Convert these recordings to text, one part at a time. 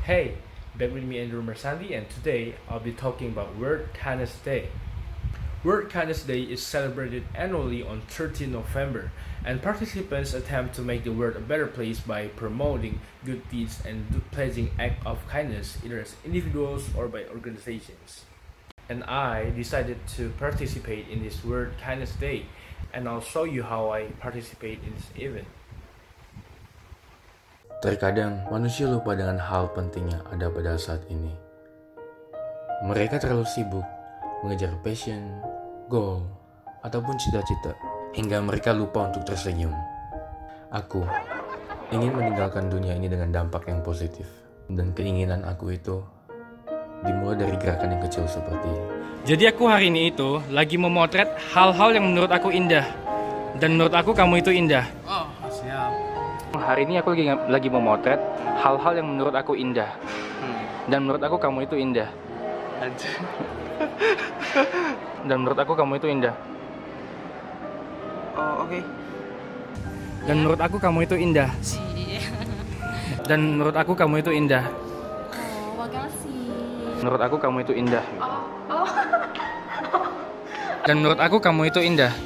Hey, back with me Andrew Mersandi, and today I'll be talking about World Kindness Day. World Kindness Day is celebrated annually on 13 November, and participants attempt to make the world a better place by promoting good deeds and pledging acts of kindness either as individuals or by organizations. And I decided to participate in this World Kindness Day, and I'll show you how I participate in this event. Terkadang manusia lupa dengan hal penting yang ada pada saat ini. Mereka terlalu sibuk mengejar passion, goal, ataupun cita-cita, hingga mereka lupa untuk tersenyum. Aku ingin meninggalkan dunia ini dengan dampak yang positif, dan keinginan aku itu dimulai dari gerakan yang kecil seperti ini. Jadi aku hari ini itu lagi memotret hal-hal yang menurut aku indah, dan menurut aku kamu itu indah. Oh, siap. Hari ini aku lagi memotret hal-hal yang menurut aku indah, dan menurut aku kamu itu indah. Dan menurut aku kamu itu indah. Oh, oke. Dan menurut aku kamu itu indah. Dan menurut aku kamu itu indah. Oh, makasih. Menurut aku kamu itu indah. Oh. Dan menurut aku kamu itu indah.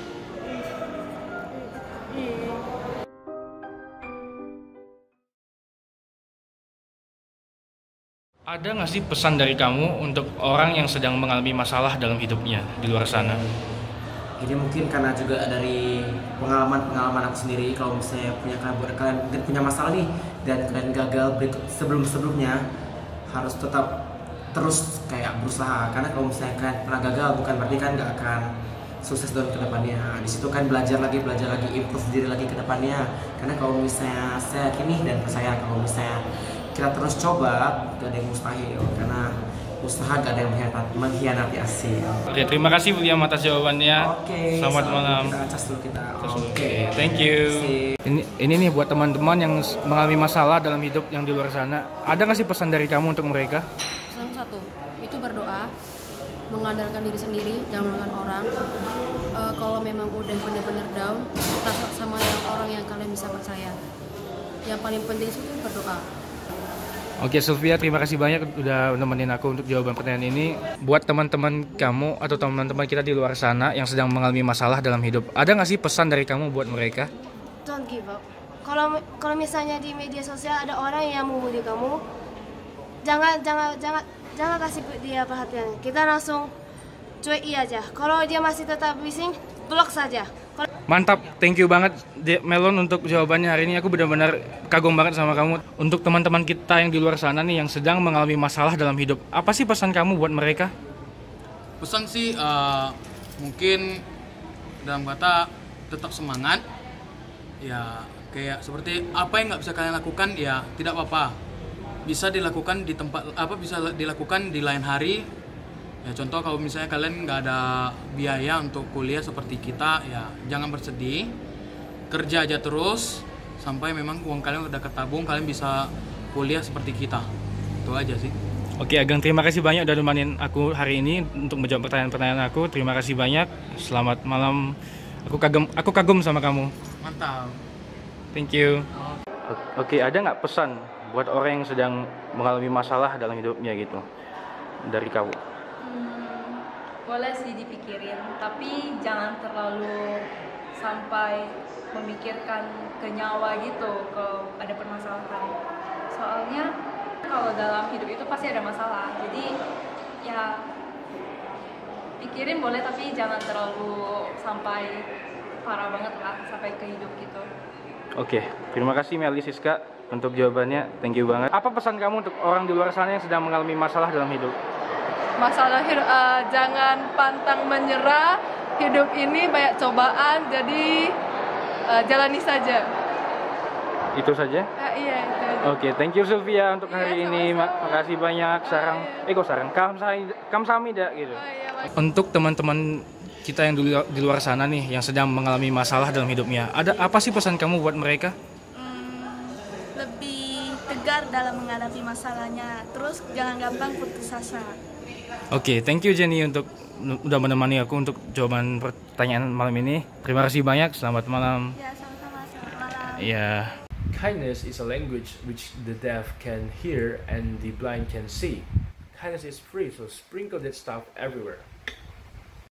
Ada nggak sih pesan dari kamu untuk orang yang sedang mengalami masalah dalam hidupnya di luar sana? Jadi mungkin karena juga dari pengalaman aku sendiri, kalau misalnya kalian mungkin punya masalah nih dan kalian gagal sebelumnya, harus tetap terus kayak berusaha, karena kalau misalnya kalian pernah gagal bukan berarti kan nggak akan sukses dalam kedepannya. Di situ kan belajar lagi, improve diri lagi ke depannya. Karena kalau misalnya saya yakin dan percaya kalau misalnya kita terus coba, gak ada yang mustahil, karena usaha gak ada yang mengkhianati hasil. Oke, terima kasih William atas jawabannya. Oke, selamat malam. Kita acas dulu kita. Oke, thank you. Ini nih buat teman-teman yang mengalami masalah dalam hidup yang di luar sana. Ada nggak sih pesan dari kamu untuk mereka? Pesan satu, itu berdoa, mengandalkan diri sendiri, jangan mengandalkan orang. Kalau memang udah benar-benar down, tetap sama orang yang kalian bisa percaya. Yang paling penting itu berdoa. Oke Sylvia, terima kasih banyak udah nemenin aku untuk jawaban pertanyaan ini. Buat teman-teman kamu atau teman-teman kita di luar sana yang sedang mengalami masalah dalam hidup, ada nggak sih pesan dari kamu buat mereka? Don't give up. Kalau misalnya di media sosial ada orang yang membuli kamu, jangan kasih dia perhatian. Kita langsung cuek aja. Kalau dia masih tetap bising, blok saja. Mantap, thank you banget Melon untuk jawabannya hari ini. Aku benar-benar kagum banget sama kamu. Untuk teman-teman kita yang di luar sana nih yang sedang mengalami masalah dalam hidup, apa sih pesan kamu buat mereka? Pesan sih mungkin dalam kata tetap semangat. Ya kayak seperti apa yang nggak bisa kalian lakukan ya tidak apa-apa. Bisa dilakukan di tempat bisa dilakukan di lain hari. Ya contoh kalau misalnya kalian nggak ada biaya untuk kuliah seperti kita, ya jangan bersedih, kerja aja terus sampai memang uang kalian udah ketabung, kalian bisa kuliah seperti kita. Itu aja sih. Oke Ageng, terima kasih banyak udah nemenin aku hari ini untuk menjawab pertanyaan-pertanyaan aku. Terima kasih banyak. Selamat malam. Aku kagum sama kamu. Mantap. Thank you. Oke, ada nggak pesan buat orang yang sedang mengalami masalah dalam hidupnya gitu dari kamu? Boleh sih dipikirin, tapi jangan terlalu sampai memikirkan ke nyawa gitu kalau ada permasalahan. Soalnya kalau dalam hidup itu pasti ada masalah, jadi ya pikirin boleh tapi jangan terlalu sampai parah banget lah, sampai ke hidup gitu. Oke, terima kasih Meli Siska untuk jawabannya, thank you banget. Apa pesan kamu untuk orang di luar sana yang sedang mengalami masalah dalam hidup? Masalah jangan pantang menyerah, hidup ini banyak cobaan, jadi jalani saja. Itu saja? Iya, itu aja. Oke, thank you Sylvia untuk hari ini. Makasih banyak. Kamsahamnida gitu. Untuk teman-teman kita yang di luar sana nih yang sedang mengalami masalah dalam hidupnya, ada apa sih pesan kamu buat mereka? Lebih tegar dalam menghadapi masalahnya. Terus jangan gampang putus asa. Oke, thank you Jenny untuk udah menemani aku untuk jawaban pertanyaan malam ini. Terima kasih banyak. Selamat malam. Ya, sama-sama. Selamat malam. Ya. kindness is a language which the deaf can hear and the blind can see. Kindness is free, so sprinkle that stuff everywhere.